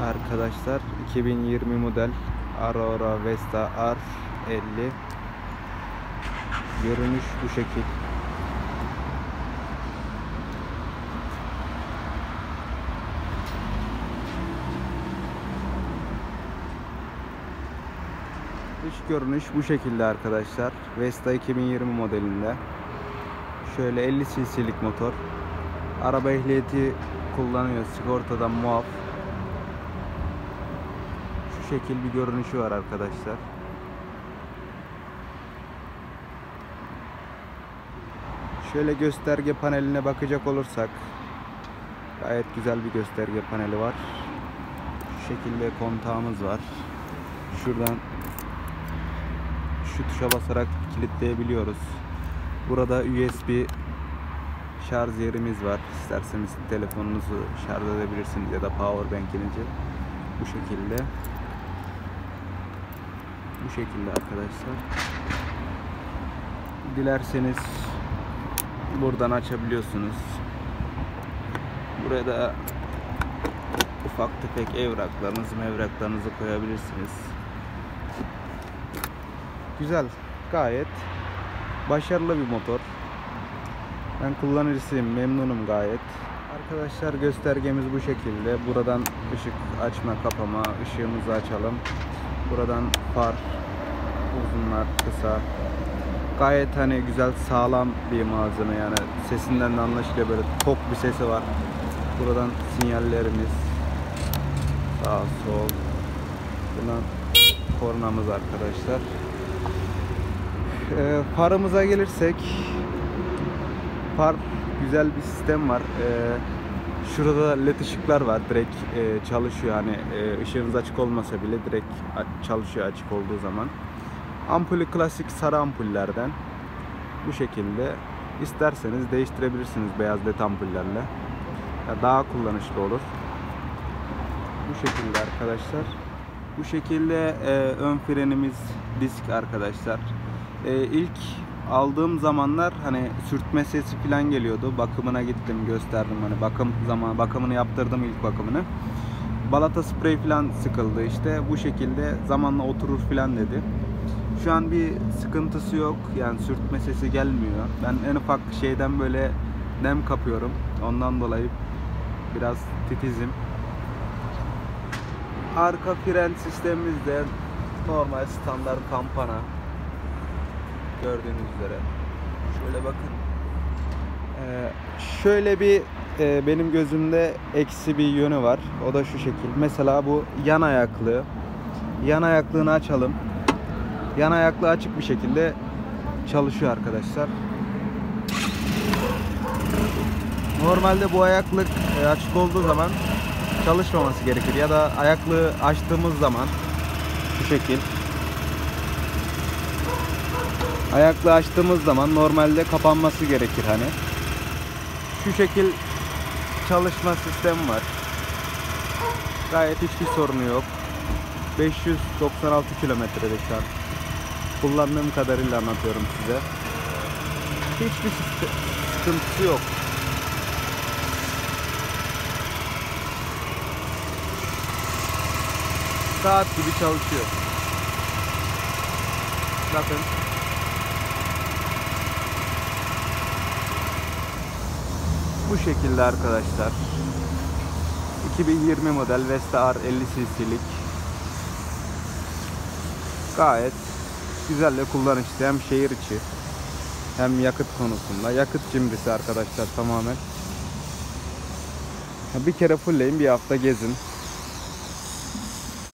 Arkadaşlar 2020 model Aurora Vesta R50 görünüş bu şekil. Dış görünüş bu şekilde arkadaşlar. Vesta 2020 modelinde. Şöyle 50 cc'lik motor. Araba ehliyeti kullanıyor. Sigortadan muaf. Şu şekil bir görünüşü var arkadaşlar. Şöyle gösterge paneline bakacak olursak gayet güzel bir gösterge paneli var. Şu şekilde kontağımız var. Şuradan şu tuşa basarak kilitleyebiliyoruz. Burada USB şarj yerimiz var. İsterseniz telefonunuzu şarj edebilirsiniz ya da powerbank'inizi bu şekilde. Bu şekilde arkadaşlar. Dilerseniz buradan açabiliyorsunuz. Buraya da ufak tefek evraklarınızı koyabilirsiniz. Güzel, gayet başarılı bir motor. Ben kullanıcısıyım, memnunum gayet. Arkadaşlar göstergemiz bu şekilde. Buradan ışık açma, kapama, ışığımızı açalım. Buradan far, uzunlar, kısa. Gayet hani güzel, sağlam bir malzeme yani. Sesinden de anlaşılıyor, böyle tok bir sesi var. Buradan sinyallerimiz, sağ, sol. Buradan kornamız arkadaşlar. Farımıza gelirsek, far güzel bir sistem var. Şurada led ışıklar var, direkt çalışıyor, hani ışığınız açık olmasa bile direkt çalışıyor açık olduğu zaman. Ampulü klasik sarı ampullerden bu şekilde. İsterseniz değiştirebilirsiniz beyaz led ampullerle, daha kullanışlı olur. Bu şekilde arkadaşlar. Bu şekilde ön frenimiz disk arkadaşlar. İlk aldığım zamanlar hani sürtme sesi falan geliyordu. Bakımına gittim, gösterdim, hani bakımını yaptırdım, ilk bakımını. Balata sprey falan sıkıldı işte. Bu şekilde zamanla oturur falan dedi. Şu an bir sıkıntısı yok. Yani sürtme sesi gelmiyor. Ben en ufak şeyden böyle nem kapıyorum. Ondan dolayı biraz titizim. Arka fren sistemimiz de normal standart kampana. Gördüğünüz üzere. Şöyle bakın. Şöyle bir benim gözümde eksi bir yönü var. O da şu şekil. Mesela bu yan ayaklı. Yan ayaklığını açalım. Yan ayaklı açık bir şekilde çalışıyor arkadaşlar. Normalde bu ayaklık açık olduğu zaman çalışmaması gerekir. Ya da ayaklığı açtığımız zaman şu şekil. Ayaklığı açtığımız zaman normalde kapanması gerekir hani. Şu şekil çalışma sistemi var. Gayet hiçbir sorunu yok. 596 kilometrede şu an. Kullandığım kadarıyla anlatıyorum size. Hiçbir sıkıntısı yok. Saat gibi çalışıyor. Bakın. Bu şekilde arkadaşlar. 2020 model Vesta R 50 cc'lik. Gayet güzel ve kullanışlı, hem şehir içi hem yakıt konusunda. Yakıt cimrisi arkadaşlar tamamen. Bir kere fullleyin, bir hafta gezin.